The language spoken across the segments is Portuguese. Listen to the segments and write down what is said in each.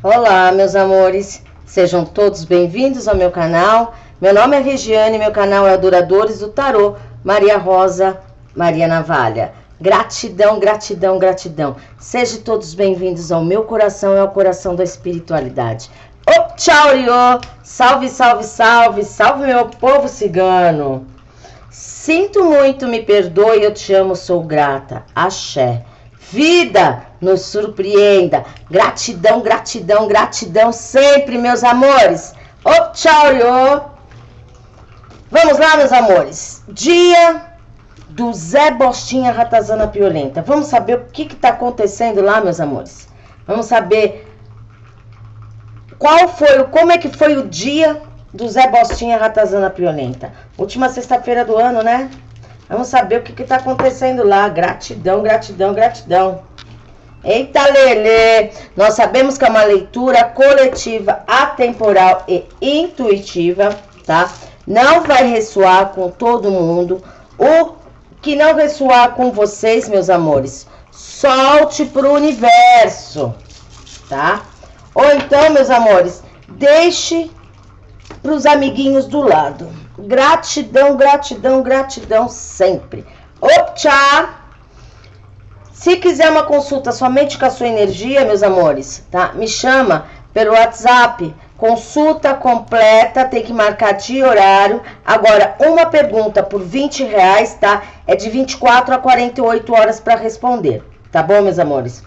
Olá, meus amores, sejam todos bem-vindos ao meu canal. Meu nome é Regiane, meu canal é Adoradores do Tarô, Maria Rosa, Maria Navalha. Gratidão, gratidão, gratidão. Sejam todos bem-vindos ao meu coração, é o coração da espiritualidade. Ô, tchau, Riô! Salve, salve, salve, salve meu povo cigano. Sinto muito, me perdoe, eu te amo, sou grata. Axé. Vida nos surpreenda. Gratidão, gratidão, gratidão sempre, meus amores. Ô, tchau, Riô! Vamos lá, meus amores. Dia do Zé Bostinha Ratazana Piolenta. Vamos saber o que está acontecendo lá, meus amores. Vamos saber como é que foi o dia do Zé Bostinha Ratazana Piolenta. Última sexta-feira do ano, né? Vamos saber o que está acontecendo lá. Gratidão, gratidão, gratidão. Eita, Lelê! Nós sabemos que é uma leitura coletiva, atemporal e intuitiva, tá? Não vai ressoar com todo mundo. O que não ressoar com vocês, meus amores, solte pro universo, tá? Ou então, meus amores, deixe pros amiguinhos do lado. Gratidão, gratidão, gratidão sempre. Tchau! Se quiser uma consulta somente com a sua energia, meus amores, tá? Me chama pelo WhatsApp. Consulta completa, tem que marcar dia e horário. Agora, uma pergunta por R$20, tá? É de 24 a 48 horas para responder. Tá bom, meus amores?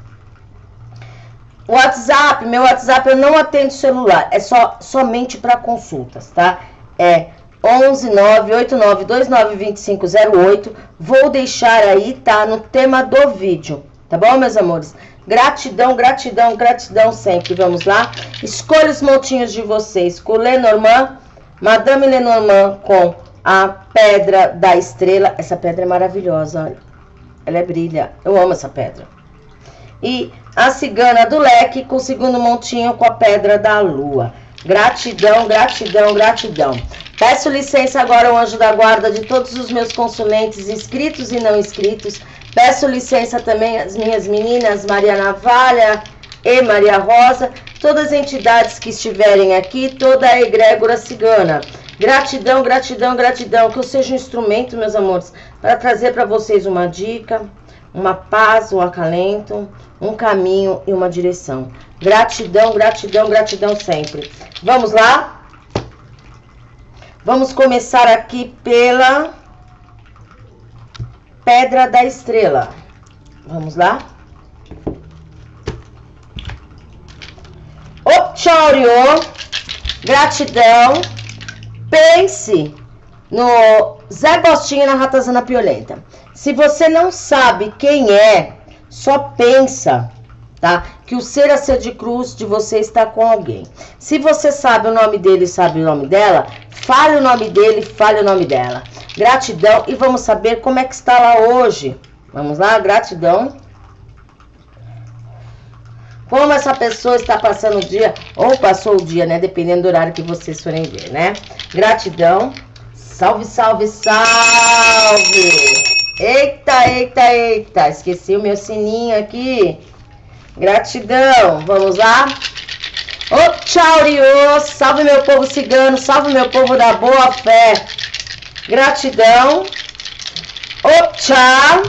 WhatsApp, meu WhatsApp, eu não atendo celular. É somente para consultas, tá? É 11 989 292508. Vou deixar aí, tá? No tema do vídeo. Tá bom, meus amores? Gratidão, gratidão, gratidão sempre. Vamos lá? Escolha os montinhos de vocês com Lenormand, Madame Lenormand com a Pedra da Estrela. Essa pedra é maravilhosa, olha. Ela brilha. Eu amo essa pedra. E a Cigana do Leque com o segundo montinho com a Pedra da Lua. Gratidão, gratidão, gratidão. Peço licença agora ao anjo da guarda de todos os meus consulentes inscritos e não inscritos. Peço licença também às minhas meninas Maria Navalha e Maria Rosa, todas as entidades que estiverem aqui, toda a egrégora cigana. Gratidão, gratidão, gratidão, que eu seja um instrumento, meus amores, para trazer para vocês uma dica, uma paz, um acalento, um caminho e uma direção. Gratidão, gratidão, gratidão sempre. Vamos lá? Vamos começar aqui pela Pedra da Estrela. Vamos lá? Tchau, gratidão. Pense no Zé Bostinha na Ratazana Piolenta. Se você não sabe quem é, só pensa, tá? Que o ser a ser de cruz de você está com alguém. Se você sabe o nome dele e sabe o nome dela, fale o nome dele, fale o nome dela. Gratidão. E vamos saber como é que está lá hoje. Vamos lá, gratidão. Como essa pessoa está passando o dia, ou passou o dia, né? Dependendo do horário que vocês forem ver, né? Gratidão. Salve, salve, salve! Eita, eita, eita! Esqueci o meu sininho aqui. Gratidão. Vamos lá? Tchau, Riô! Salve, meu povo cigano! Salve, meu povo da boa fé! Gratidão. Tchau.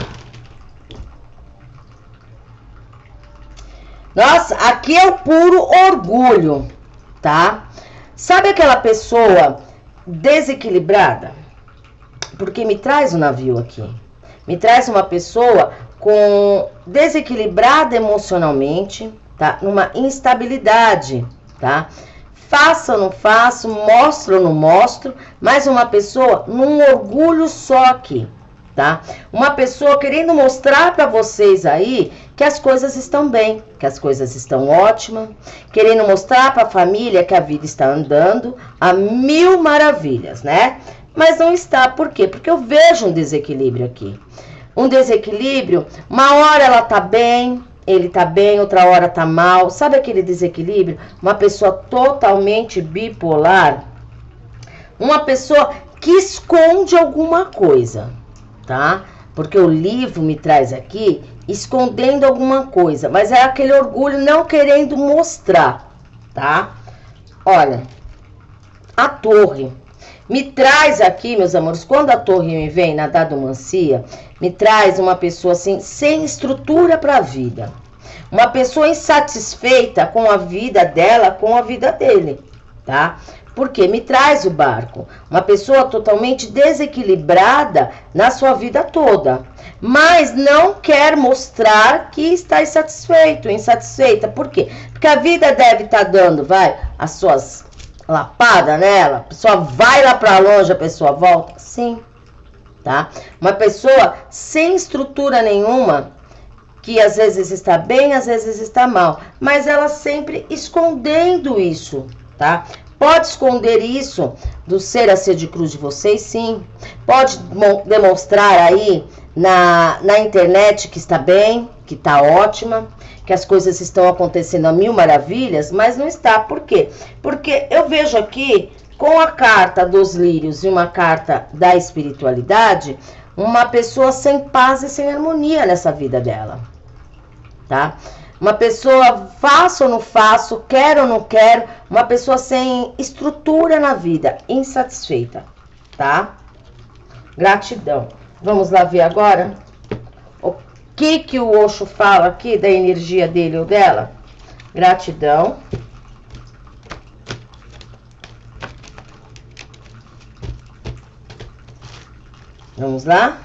Nossa, aqui é o puro orgulho, tá? Sabe aquela pessoa desequilibrada? Porque me traz um navio aqui. Me traz uma pessoa desequilibrada emocionalmente, tá? Numa instabilidade, tá? Faço ou não faço, mostro ou não mostro, mas uma pessoa num orgulho só aqui, tá? Uma pessoa querendo mostrar para vocês aí que as coisas estão bem, que as coisas estão ótimas, querendo mostrar para a família que a vida está andando a mil maravilhas, né? Mas não está, por quê? Porque eu vejo um desequilíbrio aqui. Um desequilíbrio, uma hora ela tá bem, ele tá bem, outra hora tá mal. Sabe aquele desequilíbrio? Uma pessoa totalmente bipolar. Uma pessoa que esconde alguma coisa, tá? Porque o livro me traz aqui escondendo alguma coisa. Mas é aquele orgulho não querendo mostrar, tá? Olha, a torre me traz aqui, meus amores, quando a torre me vem na dadomancia, me traz uma pessoa assim, sem estrutura para a vida. Uma pessoa insatisfeita com a vida dela, com a vida dele, tá? Porque me traz o barco. Uma pessoa totalmente desequilibrada na sua vida toda. Mas não quer mostrar que está insatisfeito, insatisfeita. Por quê? Porque a vida deve estar dando, as suas lapadas nela. A pessoa vai lá para longe, a pessoa volta. Sim, tá? Uma pessoa sem estrutura nenhuma, que às vezes está bem, às vezes está mal. Mas ela sempre escondendo isso, tá? Pode esconder isso do ser a ser de cruz de vocês, sim. Pode demonstrar aí na internet que está bem, que está ótima, que as coisas estão acontecendo a mil maravilhas, mas não está. Por quê? Porque eu vejo aqui, com a carta dos lírios e uma carta da espiritualidade, uma pessoa sem paz e sem harmonia nessa vida dela, tá? Uma pessoa faço ou não faço, quero ou não quero, uma pessoa sem estrutura na vida, insatisfeita, tá? Gratidão. Vamos lá ver agora o que o Osho fala aqui da energia dele ou dela. Gratidão. Vamos lá?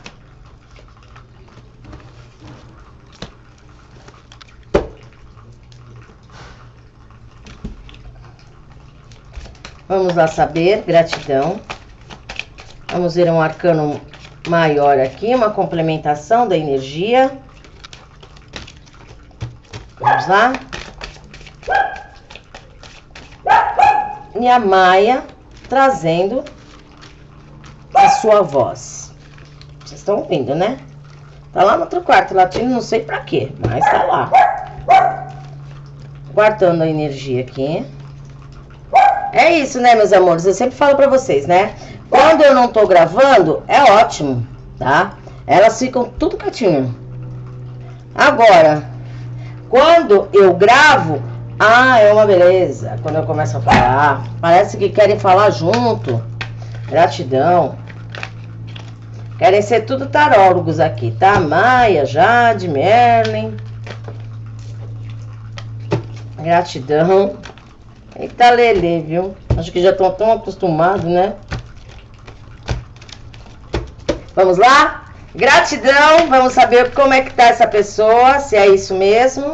Vamos lá saber, gratidão. Vamos ver um arcano maior aqui, uma complementação da energia. Vamos lá. E a Maia trazendo a sua voz. Vocês estão ouvindo, né? Tá lá no outro quarto, latindo, não sei pra quê, mas tá lá. Guardando a energia aqui. É isso, né, meus amores? Eu sempre falo pra vocês, né? Quando eu não tô gravando, é ótimo, tá? Elas ficam tudo quietinho. Agora, quando eu gravo, é uma beleza. Quando eu começo a falar, parece que querem falar junto. Gratidão. Querem ser tudo tarólogos aqui, tá? Maia, Jade, Merlin. Gratidão. Eita lelê, viu? Acho que já estão tão acostumados, né? Vamos lá? Gratidão. Vamos saber como é que tá essa pessoa, se é isso mesmo.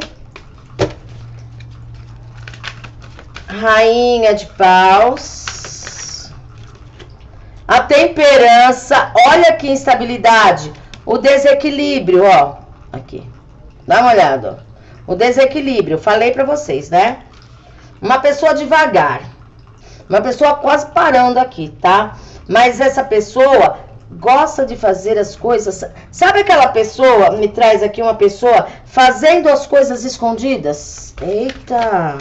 Rainha de paus. A temperança. Olha que instabilidade. O desequilíbrio, ó. Aqui. Dá uma olhada, ó. O desequilíbrio. Falei pra vocês, né? Uma pessoa devagar. Uma pessoa quase parando aqui, tá? Mas essa pessoa gosta de fazer as coisas. Sabe aquela pessoa, me traz aqui uma pessoa fazendo as coisas escondidas? Eita!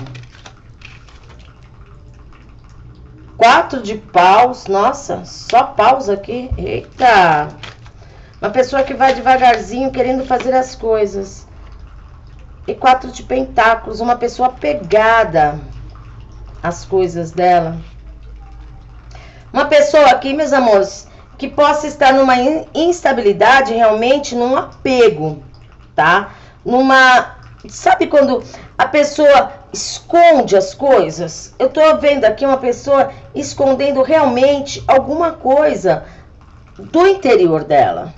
4 de paus, nossa, só paus aqui. Eita! Uma pessoa que vai devagarzinho querendo fazer as coisas. E 4 de pentáculos, uma pessoa apegada às coisas dela. Uma pessoa aqui, meus amores, que possa estar numa instabilidade, realmente num apego, tá? Sabe quando a pessoa esconde as coisas? Eu tô vendo aqui uma pessoa escondendo realmente alguma coisa do interior dela.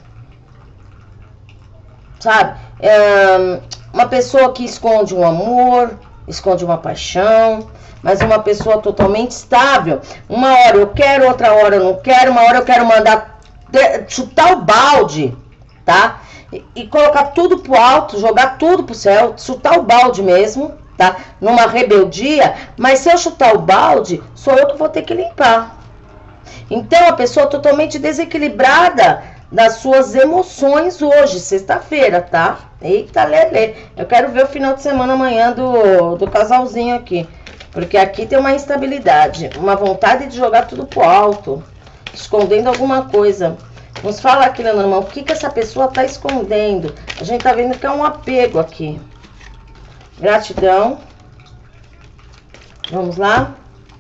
Sabe? Uma pessoa que esconde um amor, esconde uma paixão, mas uma pessoa totalmente estável. Uma hora eu quero, outra hora eu não quero, uma hora eu quero mandar chutar o balde, tá? E colocar tudo pro alto, jogar tudo pro céu, chutar o balde mesmo, tá? Numa rebeldia, mas se eu chutar o balde, sou eu que vou ter que limpar. Então a pessoa totalmente desequilibrada das suas emoções hoje, sexta-feira, tá? Eita, lelê. Eu quero ver o final de semana amanhã do casalzinho aqui. Porque aqui tem uma instabilidade, uma vontade de jogar tudo pro alto, escondendo alguma coisa. Nos fala aqui, Lenormand, o que essa pessoa tá escondendo? A gente tá vendo que é um apego aqui. Gratidão. Vamos lá?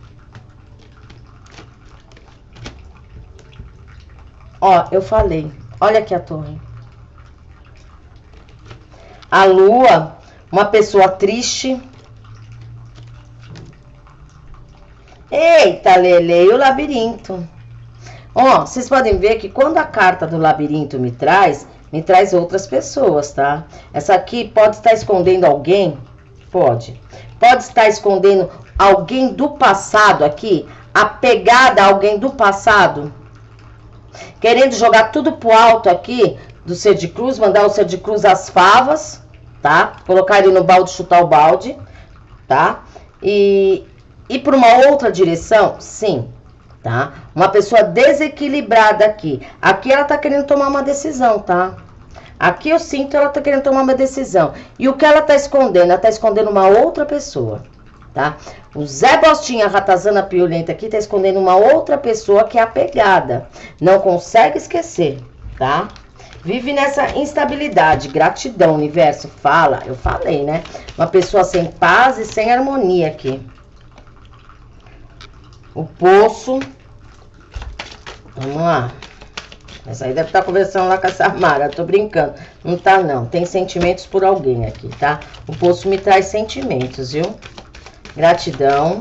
Ó, eu falei. Olha aqui a torre. A lua, uma pessoa triste. Eita, Lele, e o labirinto. Ó, vocês podem ver que quando a carta do labirinto me traz outras pessoas, tá? Essa aqui pode estar escondendo alguém? Pode. Pode estar escondendo alguém do passado aqui? Apegada a alguém do passado? Querendo jogar tudo pro alto aqui do ser de cruz, mandar o ser de cruz às favas, tá? Colocar ele no balde, chutar o balde, tá? E ir para uma outra direção? Sim, tá? Uma pessoa desequilibrada aqui. Aqui ela tá querendo tomar uma decisão, tá? Aqui eu sinto ela tá querendo tomar uma decisão. E o que ela tá escondendo? Ela tá escondendo uma outra pessoa, tá? O Zé Bostinha Ratazana Piolenta aqui tá escondendo uma outra pessoa que é apegada. Não consegue esquecer, tá? Vive nessa instabilidade. Gratidão, universo. Fala, eu falei, né? Uma pessoa sem paz e sem harmonia aqui. O poço. Vamos lá. Essa aí deve estar conversando lá com a Samara. Tô brincando. Não tá, não. Tem sentimentos por alguém aqui, tá? O poço me traz sentimentos, viu? Gratidão.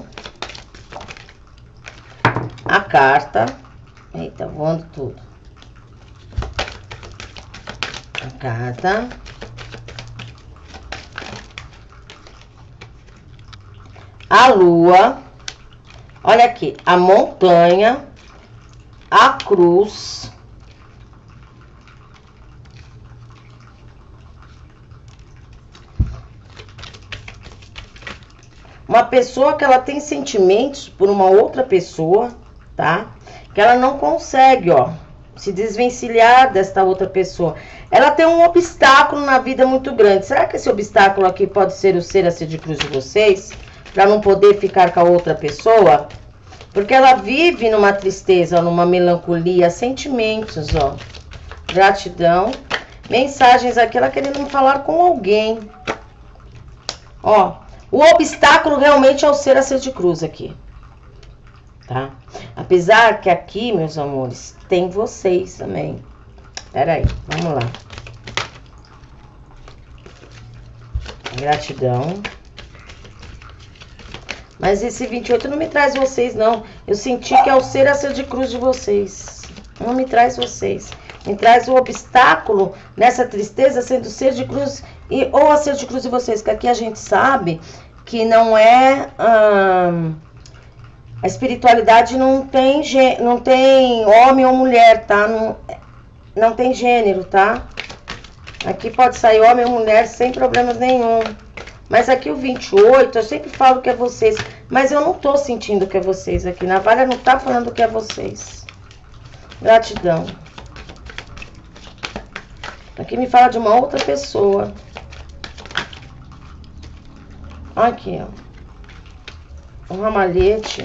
A carta. Eita, voando tudo. A carta. A lua. Olha aqui, a montanha, a cruz, uma pessoa que ela tem sentimentos por uma outra pessoa, tá? Que ela não consegue, ó, se desvencilhar desta outra pessoa. Ela tem um obstáculo na vida muito grande. Será que esse obstáculo aqui pode ser o ser a ser de cruz de vocês? Para não poder ficar com a outra pessoa? Porque ela vive numa tristeza, numa melancolia, sentimentos, ó. Gratidão. Mensagens aqui, ela querendo falar com alguém. Ó, o obstáculo realmente é o ser a ser de cruz aqui. Tá? Apesar que aqui, meus amores, tem vocês também. Pera aí, vamos lá. Gratidão. Mas esse 28 não me traz vocês, não. Eu senti que é o ser a ser de cruz de vocês. Não me traz vocês. Me traz o obstáculo nessa tristeza sendo ser de cruz ou a ser de cruz de vocês. Que aqui a gente sabe que não é... a espiritualidade não tem homem ou mulher, tá? Não tem gênero, tá? Aqui pode sair homem ou mulher sem problemas nenhum. Mas aqui o 28, eu sempre falo que é vocês. Mas eu não tô sentindo que é vocês aqui. Navalha não tá falando que é vocês. Gratidão. Aqui me fala de uma outra pessoa. Aqui, ó. Um ramalhete.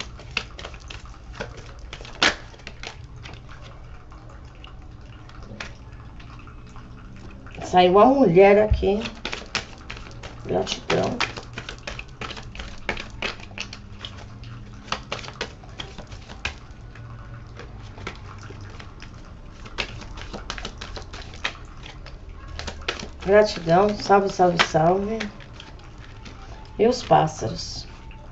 Saiu uma mulher aqui. Gratidão. Gratidão. Salve, salve, salve. E os pássaros.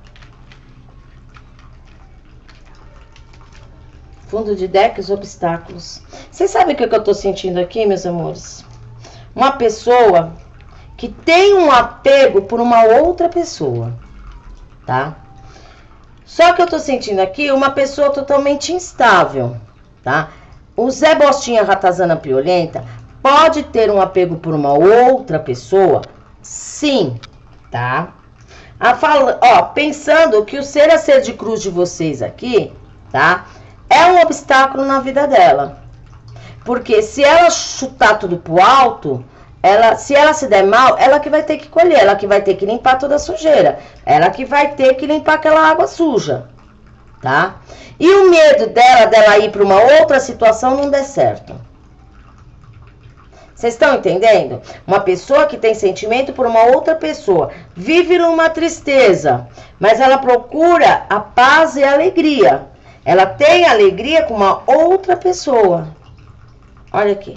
Fundo de deck, os obstáculos. Vocês sabem o que eu tô sentindo aqui, meus amores? Uma pessoa que tem um apego por uma outra pessoa, tá? Só que eu tô sentindo aqui uma pessoa totalmente instável, tá? O Zé Bostinha Ratazana Piolenta pode ter um apego por uma outra pessoa, sim, tá? Pensando que o ser a ser de cruz de vocês aqui, tá? É um obstáculo na vida dela. Porque se ela chutar tudo pro alto, se ela se der mal, ela que vai ter que colher, ela que vai ter que limpar toda a sujeira, ela que vai ter que limpar aquela água suja, tá? E o medo dela ir para uma outra situação não der certo. Vocês estão entendendo? Uma pessoa que tem sentimento por uma outra pessoa, vive numa tristeza, mas ela procura a paz e a alegria. Ela tem alegria com uma outra pessoa. Olha aqui.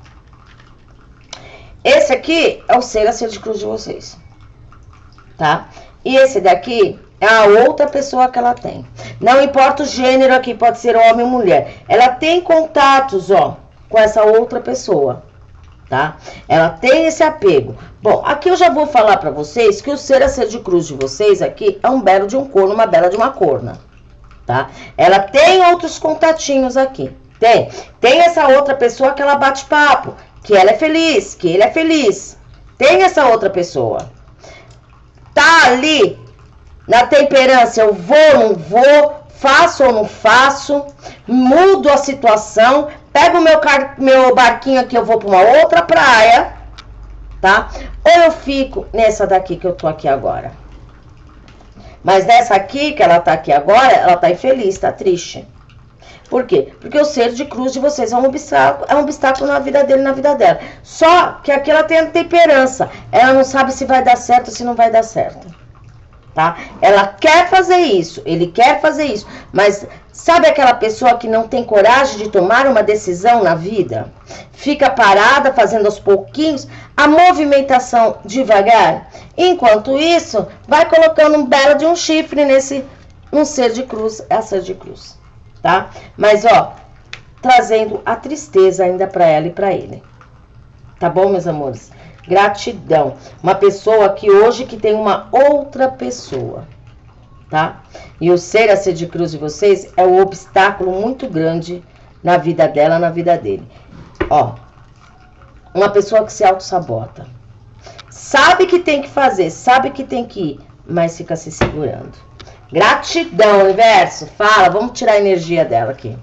Esse aqui é o ser a ser de cruz de vocês. Tá? E esse daqui é a outra pessoa que ela tem. Não importa o gênero aqui, pode ser homem ou mulher. Ela tem contatos, ó, com essa outra pessoa. Tá? Ela tem esse apego. Bom, aqui eu já vou falar pra vocês que o ser a ser de cruz de vocês aqui é um belo de um corno, uma bela de uma corna. Tá? Ela tem outros contatinhos aqui. Tem essa outra pessoa que ela bate papo, que ela é feliz, que ele é feliz. Tem essa outra pessoa. Tá ali na temperança, eu vou, não vou, faço ou não faço, mudo a situação, pego o meu barquinho aqui, eu vou para uma outra praia, tá? Ou eu fico nessa daqui que eu tô aqui agora. Mas nessa aqui, que ela tá aqui agora, ela tá infeliz, tá triste. Por quê? Porque o ser de cruz de vocês é um obstáculo na vida dele, na vida dela. Só que aqui ela tem a temperança. Ela não sabe se vai dar certo ou se não vai dar certo. Tá? Ela quer fazer isso, ele quer fazer isso. Mas sabe aquela pessoa que não tem coragem de tomar uma decisão na vida? Fica parada, fazendo aos pouquinhos, a movimentação devagar. Enquanto isso, vai colocando um belo de um chifre num ser de cruz, é a ser de cruz. Tá? Mas, ó, trazendo a tristeza ainda para ela e para ele. Tá bom, meus amores? Gratidão. Uma pessoa aqui hoje que tem uma outra pessoa. Tá? E o ser a ser de cruz de vocês é um obstáculo muito grande na vida dela, na vida dele. Ó, uma pessoa que se auto-sabota. Sabe que tem que fazer, sabe que tem que ir, mas fica se segurando. Gratidão, universo. Fala, vamos tirar a energia dela aqui.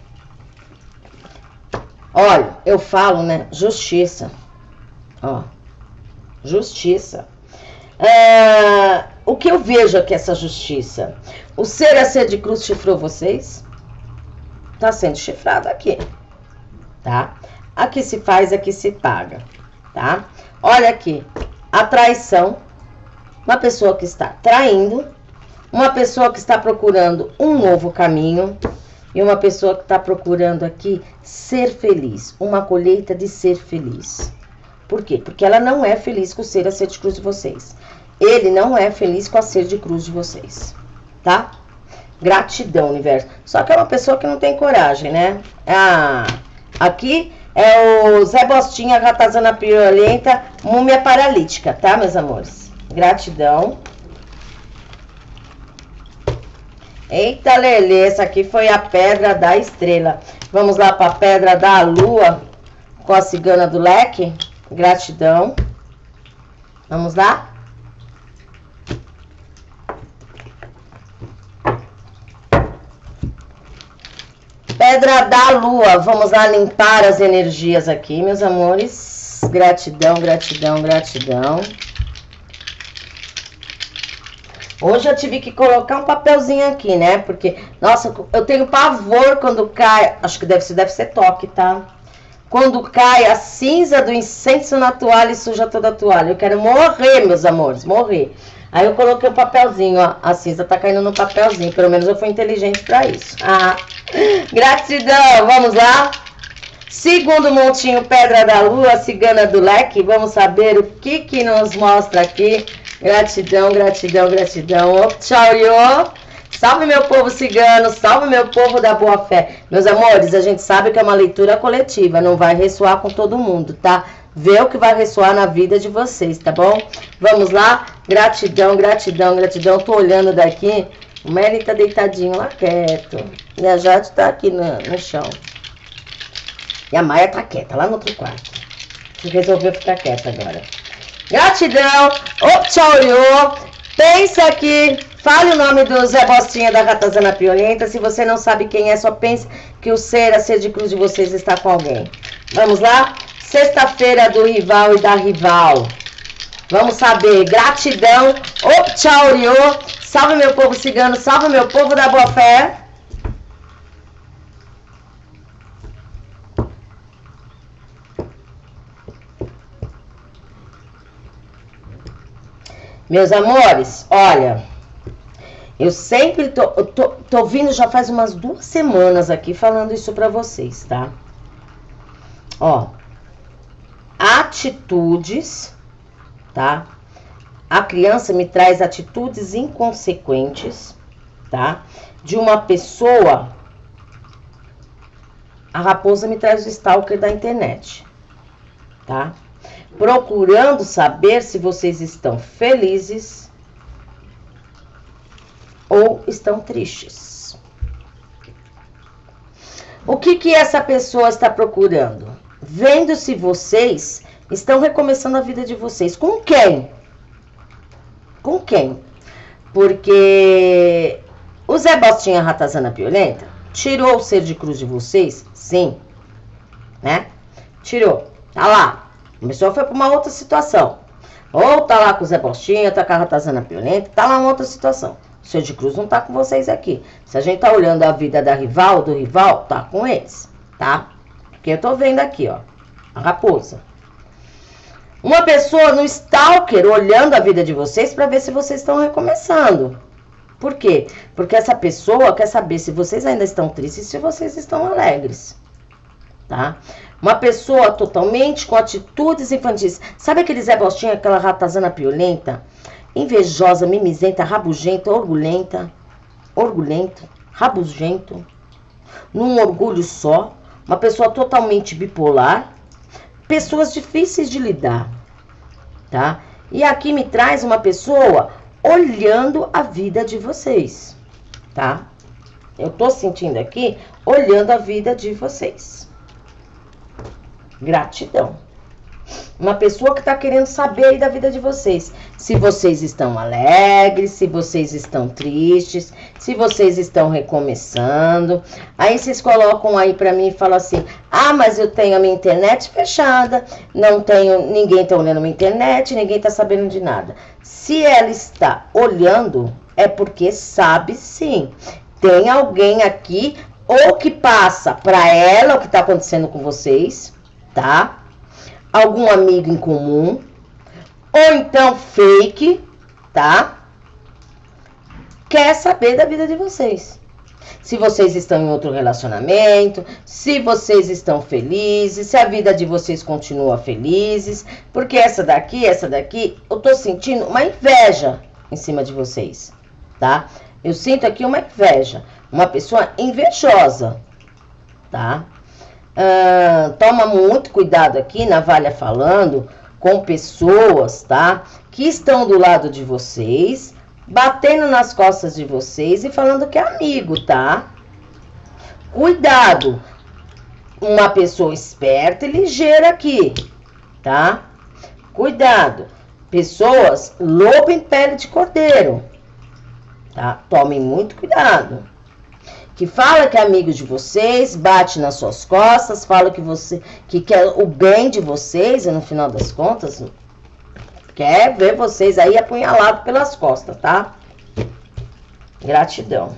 Olha, eu falo, né? Justiça. Ó, justiça. O que eu vejo aqui, essa justiça? O ser a ser de cruz chifrou vocês? Tá sendo chifrado aqui. Tá? Aqui se faz, aqui se paga. Tá? Olha aqui. A traição. Uma pessoa que está traindo. Uma pessoa que está procurando um novo caminho. E uma pessoa que está procurando aqui ser feliz. Uma colheita de ser feliz. Por quê? Porque ela não é feliz com o ser a ser de cruz de vocês. Ele não é feliz com a ser de cruz de vocês. Tá? Gratidão, universo. Só que é uma pessoa que não tem coragem, né? Aqui é o Zé Bostinha, ratazana piolenta, múmia paralítica, tá, meus amores? Gratidão. Eita, Lelê, essa aqui foi a pedra da estrela. Vamos lá para a pedra da lua com a cigana do leque. Gratidão. Vamos lá? Pedra da lua. Vamos lá limpar as energias aqui, meus amores. Gratidão, gratidão, gratidão. Hoje eu tive que colocar um papelzinho aqui, né? Porque, nossa, eu tenho pavor quando cai. Acho que deve ser toque, tá? Quando cai a cinza do incenso na toalha e suja toda a toalha. Eu quero morrer, meus amores, morrer. Aí eu coloquei um papelzinho, ó. A cinza tá caindo no papelzinho. Pelo menos eu fui inteligente pra isso. Gratidão, vamos lá? Segundo montinho, pedra da lua, cigana do leque. Vamos saber o que nos mostra aqui. Gratidão, gratidão, gratidão. Tchau, Iô. Salve meu povo cigano, salve meu povo da boa fé. Meus amores, a gente sabe que é uma leitura coletiva, não vai ressoar com todo mundo, tá? Vê o que vai ressoar na vida de vocês, tá bom? Vamos lá? Gratidão, gratidão, gratidão. Tô olhando daqui, o Merlin tá deitadinho lá quieto. E a Jade tá aqui no chão. E a Maia tá quieta, lá no outro quarto. Que resolveu ficar quieta agora. Gratidão, Tchaurio, pensa aqui, fale o nome do Zé Bostinha da ratazana piolenta. Se você não sabe quem é, só pense que o ser a ser de cruz de vocês está com alguém. Vamos lá? Sexta-feira do rival e da rival. Vamos saber, gratidão, Tchaurio, salve meu povo cigano, salve meu povo da boa fé. Meus amores, olha, eu sempre tô vindo já faz umas 2 semanas aqui falando isso pra vocês, tá? Ó, atitudes, tá? A criança me traz atitudes inconsequentes, tá? De uma pessoa. A raposa me traz o stalker da internet, tá? Procurando saber se vocês estão felizes ou estão tristes. O que essa pessoa está procurando? Vendo se vocês estão recomeçando a vida de vocês. Com quem? Com quem? Porque o Zé Bostinha Ratazana Piolenta tirou o ser de cruz de vocês? Sim. Né? Tirou. Tá lá. A pessoa foi para uma outra situação. Ou tá lá com o Zé Bostinha, tá com a Ratazana Piolenta, tá lá uma outra situação. O ser de cruz não tá com vocês aqui. Se a gente tá olhando a vida da rival, do rival, tá com eles. Tá? Porque eu tô vendo aqui, ó. A raposa. Uma pessoa no stalker olhando a vida de vocês para ver se vocês estão recomeçando. Por quê? Porque essa pessoa quer saber se vocês ainda estão tristes e se vocês estão alegres. Tá? Uma pessoa totalmente com atitudes infantis. Sabe aquele Zé Bostinha, aquela Ratazana Piolenta? Invejosa, mimizenta, rabugenta, orgulhento, rabugento. Num orgulho só. Uma pessoa totalmente bipolar. Pessoas difíceis de lidar, tá? E aqui me traz uma pessoa olhando a vida de vocês, tá? Eu tô sentindo aqui, olhando a vida de vocês. Gratidão. Uma pessoa que tá querendo saber aí da vida de vocês. Se vocês estão alegres, se vocês estão tristes, se vocês estão recomeçando. Aí vocês colocam aí pra mim e falam assim: ah, mas eu tenho a minha internet fechada, não tenho, ninguém tá olhando a minha internet, ninguém tá sabendo de nada. Se ela está olhando, é porque sabe sim. Tem alguém aqui, ou que passa pra ela o que tá acontecendo com vocês, tá? Algum amigo em comum, ou então fake, tá? Quer saber da vida de vocês. Se vocês estão em outro relacionamento, se vocês estão felizes, se a vida de vocês continua felizes, porque essa daqui, eu tô sentindo uma inveja em cima de vocês, tá? Eu sinto aqui uma inveja, uma pessoa invejosa, tá? Toma muito cuidado aqui, Navalha falando, com pessoas, tá? Que estão do lado de vocês, batendo nas costas de vocês e falando que é amigo, tá? Cuidado! Uma pessoa esperta e ligeira aqui, tá? Cuidado! Pessoas lobo em pele de cordeiro, tá? Tomem muito cuidado. Que fala que é amigo de vocês, bate nas suas costas, fala que quer o bem de vocês e no final das contas quer ver vocês aí apunhalado pelas costas, tá? Gratidão.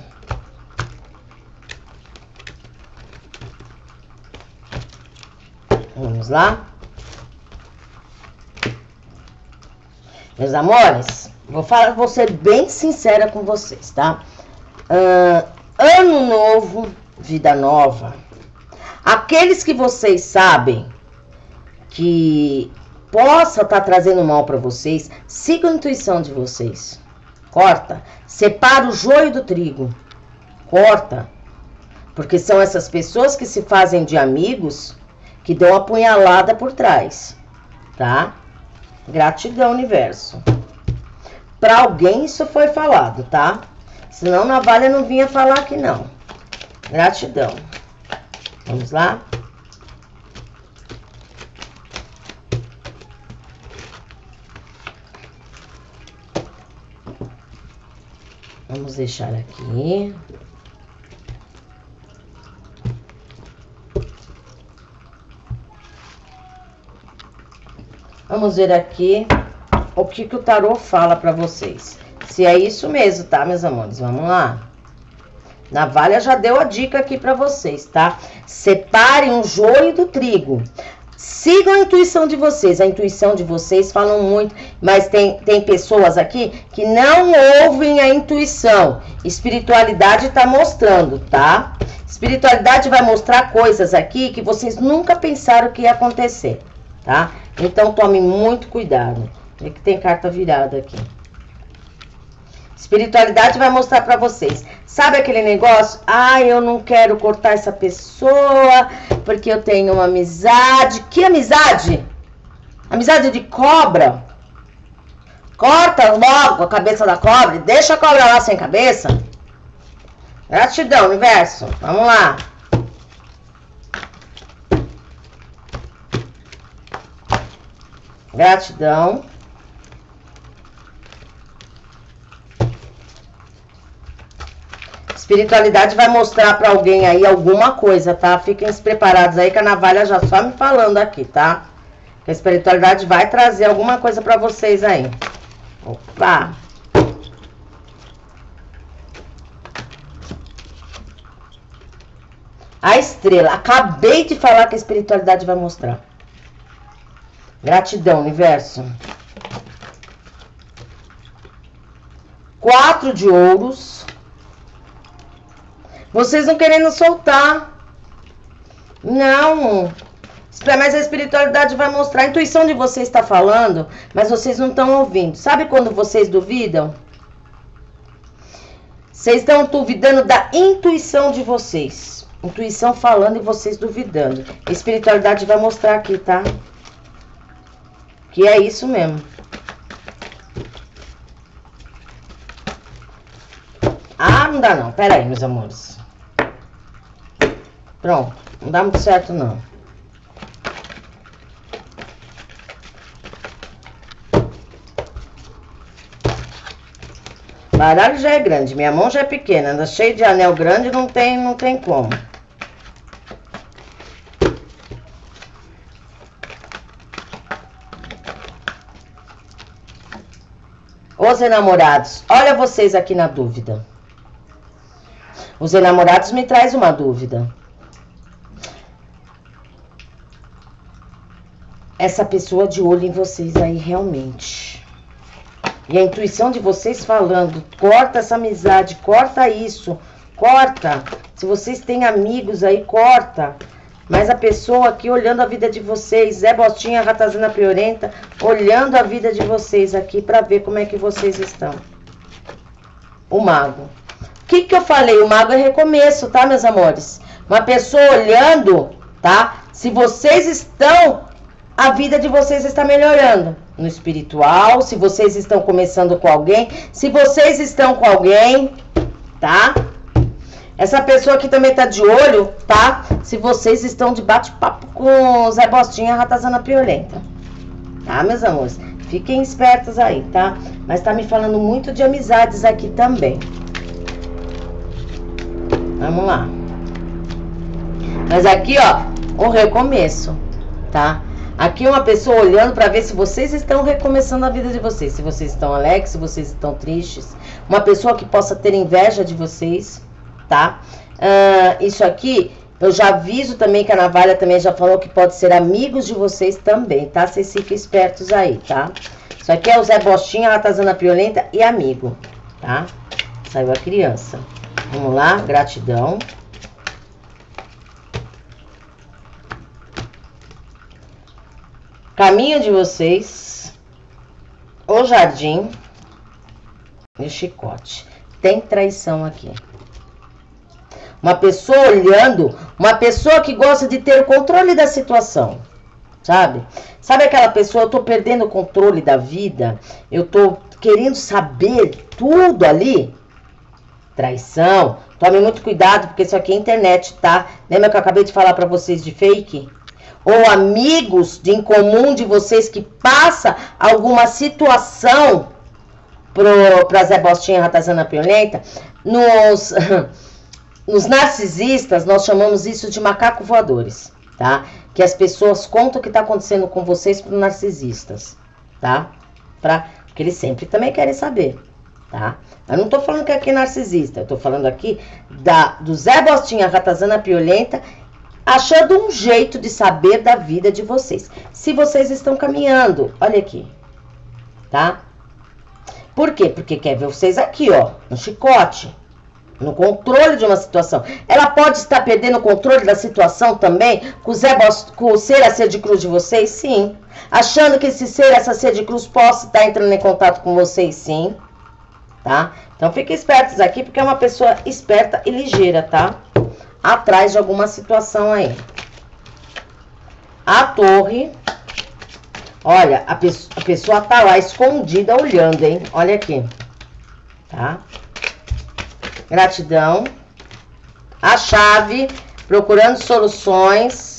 Vamos lá? Meus amores, vou ser bem sincera com vocês, tá? Ano novo, vida nova. Aqueles que vocês sabem que possa estar trazendo mal para vocês, siga a intuição de vocês. Corta. Separa o joio do trigo. Corta. Porque são essas pessoas que se fazem de amigos que dão a punhalada por trás. Tá? Gratidão, universo. Para alguém isso foi falado, tá? Senão Navalha não vinha falar aqui, não. Gratidão. Vamos lá? Vamos deixar aqui. Vamos ver aqui o que o tarô fala para vocês. Se é isso mesmo, tá, meus amores? Vamos lá. Navalha já deu a dica aqui pra vocês, tá? Separem o joio do trigo. Sigam a intuição de vocês. A intuição de vocês falam muito, mas tem pessoas aqui que não ouvem a intuição. Espiritualidade tá mostrando, tá? Espiritualidade vai mostrar coisas aqui que vocês nunca pensaram que ia acontecer, tá? Então tome muito cuidado. É que tem carta virada aqui. Espiritualidade vai mostrar pra vocês. Sabe aquele negócio? Ah, eu não quero cortar essa pessoa porque eu tenho uma amizade. Que amizade? Amizade de cobra? Corta logo a cabeça da cobra e deixa a cobra lá sem cabeça. Gratidão, universo. Vamos lá. Gratidão. Espiritualidade vai mostrar pra alguém aí alguma coisa, tá? Fiquem preparados aí que a navalha já só me falando aqui, tá? A espiritualidade vai trazer alguma coisa pra vocês aí. Opa! A estrela. Acabei de falar que a espiritualidade vai mostrar. Gratidão, universo. 4 de ouros. Vocês não querendo soltar. Não. Mas a espiritualidade vai mostrar. A intuição de vocês está falando, mas vocês não estão ouvindo. Sabe quando vocês duvidam? Vocês estão duvidando da intuição de vocês. Intuição falando e vocês duvidando. A espiritualidade vai mostrar aqui, tá? Que é isso mesmo. Ah, não dá não. Pera aí, meus amores. Pronto. Não dá muito certo, não. O baralho já é grande. Minha mão já é pequena. Anda cheio de anel grande, não tem como. Os enamorados. Olha vocês aqui na dúvida. Os enamorados me traz uma dúvida. Essa pessoa de olho em vocês aí, realmente. E a intuição de vocês falando, corta essa amizade, corta isso, corta. Se vocês têm amigos aí, corta. Mas a pessoa aqui olhando a vida de vocês, Zé Bostinha, Ratazana Priorenta, olhando a vida de vocês aqui pra ver como é que vocês estão. O mago. O que eu falei? O mago é recomeço, tá, meus amores? Uma pessoa olhando, tá? Se vocês estão... A vida de vocês está melhorando. No espiritual, se vocês estão começando com alguém. Se vocês estão com alguém, tá? Essa pessoa aqui também tá de olho, tá? Se vocês estão de bate-papo com o Zé Bostinha, Ratazana Piolenta. Tá, meus amores? Fiquem espertos aí, tá? Mas tá me falando muito de amizades aqui também. Vamos lá. Mas aqui, ó, o recomeço, tá? Aqui uma pessoa olhando para ver se vocês estão recomeçando a vida de vocês. Se vocês estão alegres, se vocês estão tristes. Uma pessoa que possa ter inveja de vocês, tá? Isso aqui, eu já aviso também que a navalha também já falou que pode ser amigos de vocês também, tá? Vocês fiquem espertos aí, tá? Isso aqui é o Zé Bostinha, Ratazana Piolenta e amigo, tá? Saiu a criança. Vamos lá, gratidão. Caminho de vocês, o jardim e o chicote. Tem traição aqui. Uma pessoa olhando, uma pessoa que gosta de ter o controle da situação, sabe? Sabe aquela pessoa, eu tô perdendo o controle da vida, eu tô querendo saber tudo ali? Traição. Tome muito cuidado, porque isso aqui é internet, tá? Lembra que eu acabei de falar pra vocês de fake? Ou amigos de em comum de vocês que passa alguma situação pra Zé Bostinha, Ratazana Piolenta. Nos narcisistas, nós chamamos isso de macaco voadores, tá? Que as pessoas contam o que tá acontecendo com vocês para narcisistas, tá? Porque eles sempre também querem saber, tá? Eu não tô falando que aqui é narcisista, eu tô falando aqui do Zé Bostinha, Ratazana Piolenta achando um jeito de saber da vida de vocês. Se vocês estão caminhando, olha aqui, tá? Por quê? Porque quer ver vocês aqui, ó, no chicote, no controle de uma situação. Ela pode estar perdendo o controle da situação também com o ser a ser de cruz de vocês? Sim. Achando que esse ser, essa ser de cruz, possa estar entrando em contato com vocês? Sim. Tá? Então fiquem espertos aqui, porque é uma pessoa esperta e ligeira, tá? Atrás de alguma situação aí. A torre. Olha, a pessoa tá lá escondida olhando, hein? Olha aqui. Tá? Gratidão. A chave, procurando soluções.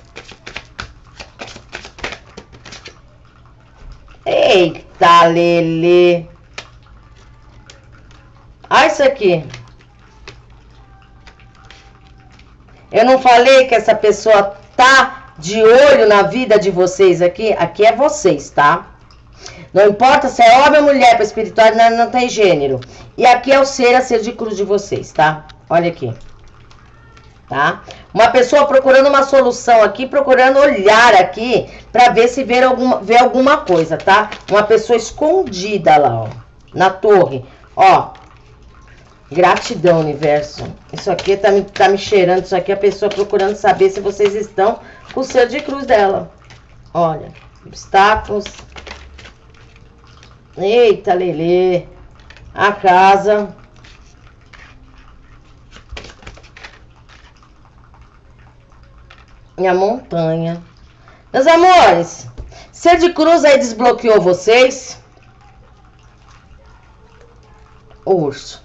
Eita, Lelê. Olha isso aqui. Eu não falei que essa pessoa tá de olho na vida de vocês aqui? Aqui é vocês, tá? Não importa se é homem ou mulher, para espiritualidade não tem gênero. E aqui é o ser a ser de cruz de vocês, tá? Olha aqui. Tá? Uma pessoa procurando uma solução aqui, procurando olhar aqui, para ver se vê alguma coisa, tá? Uma pessoa escondida lá, ó. Na torre. Ó. Gratidão, universo. Isso aqui tá me cheirando. Isso aqui é a pessoa procurando saber se vocês estão com o ser de cruz dela. Olha. Obstáculos. Eita, Lelê. A casa. E a montanha. Meus amores, ser de cruz aí desbloqueou vocês? Urso.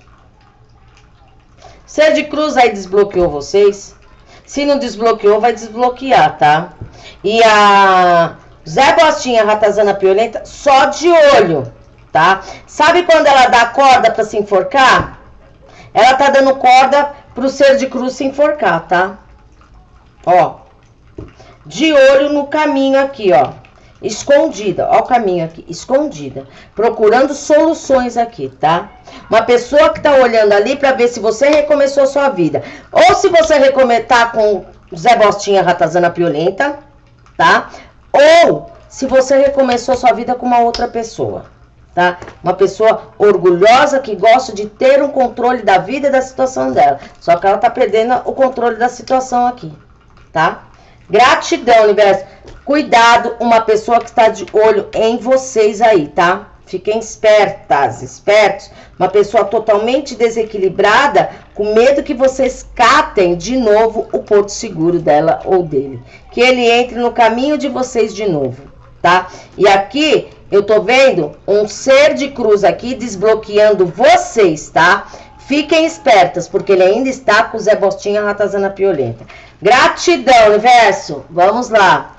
Ser de cruz aí desbloqueou vocês? Se não desbloqueou, vai desbloquear, tá? E a Zé Bostinha, Ratazana Piolenta, só de olho, tá? Sabe quando ela dá corda pra se enforcar? Ela tá dando corda pro ser de cruz se enforcar, tá? Ó. De olho no caminho aqui, ó. Escondida, ó o caminho aqui, escondida. Procurando soluções aqui, tá? Uma pessoa que tá olhando ali pra ver se você recomeçou a sua vida. Ou se você tá com Zé Bostinha, Ratazana Piolenta, tá? Ou se você recomeçou a sua vida com uma outra pessoa, tá? Uma pessoa orgulhosa que gosta de ter um controle da vida e da situação dela. Só que ela tá perdendo o controle da situação aqui, tá? Gratidão, universo. Cuidado, uma pessoa que está de olho em vocês aí, tá? Fiquem espertas, espertos. Uma pessoa totalmente desequilibrada, com medo que vocês catem de novo o porto seguro dela ou dele. Que ele entre no caminho de vocês de novo, tá? E aqui, eu tô vendo um ser de cruz aqui desbloqueando vocês, tá? Fiquem espertas, porque ele ainda está com o Zé Bostinha, Ratazana Piolenta. Gratidão, universo. Vamos lá.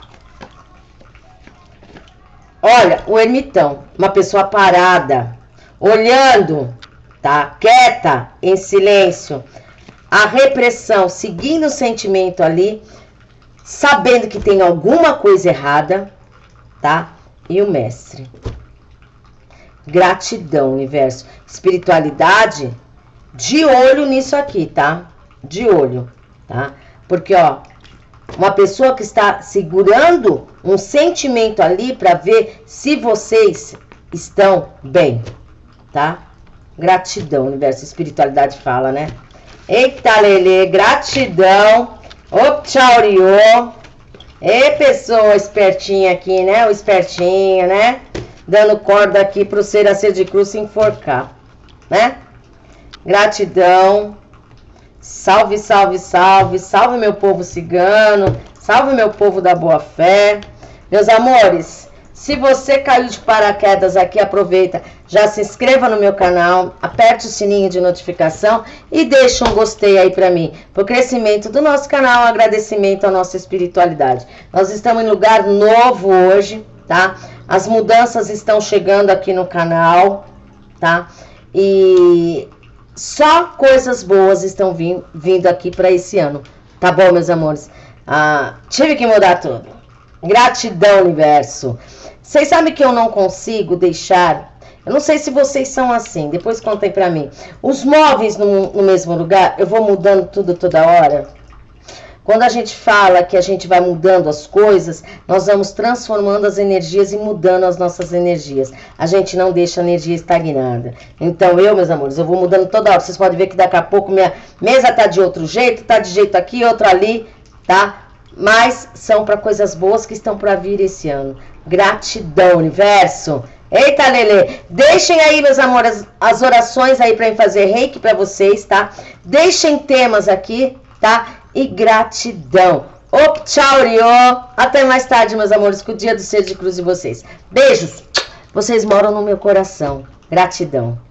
Olha, o ermitão. Uma pessoa parada, olhando, tá? Quieta, em silêncio. A repressão, seguindo o sentimento ali, sabendo que tem alguma coisa errada, tá? E o mestre. Gratidão, universo. Espiritualidade, de olho nisso aqui, tá? De olho, tá? Porque, ó, uma pessoa que está segurando um sentimento ali para ver se vocês estão bem, tá? Gratidão, universo, espiritualidade fala, né? Eita, Lelê, gratidão. Ô, tchauriô. E pessoa espertinha aqui, né? O espertinho, né? Dando corda aqui pro ser a ser de cruz se enforcar, né? Gratidão. Salve, salve, salve. Salve, meu povo cigano. Salve, meu povo da boa fé. Meus amores, se você caiu de paraquedas aqui, aproveita. Já se inscreva no meu canal. Aperte o sininho de notificação. E deixa um gostei aí pra mim. Pro crescimento do nosso canal. Agradecimento à nossa espiritualidade. Nós estamos em lugar novo hoje, tá? As mudanças estão chegando aqui no canal, tá? E só coisas boas estão vindo aqui para esse ano. Tá bom, meus amores? Tive que mudar tudo. Gratidão, universo. Vocês sabem que eu não consigo deixar... Eu não sei se vocês são assim. Depois contem pra mim. Os móveis no mesmo lugar, eu vou mudando tudo toda hora. Quando a gente fala que a gente vai mudando as coisas, nós vamos transformando as energias e mudando as nossas energias. A gente não deixa a energia estagnada. Então meus amores, eu vou mudando toda hora. Vocês podem ver que daqui a pouco minha mesa tá de outro jeito, tá de jeito aqui, outro ali, tá? Mas são para coisas boas que estão para vir esse ano. Gratidão, universo. Eita, Lelê, deixem aí, meus amores, as orações aí para eu fazer reiki para vocês, tá? Deixem temas aqui, tá? E gratidão. Tchau, Rio. Até mais tarde, meus amores, que o dia do ser de cruz de vocês. Beijos. Vocês moram no meu coração. Gratidão.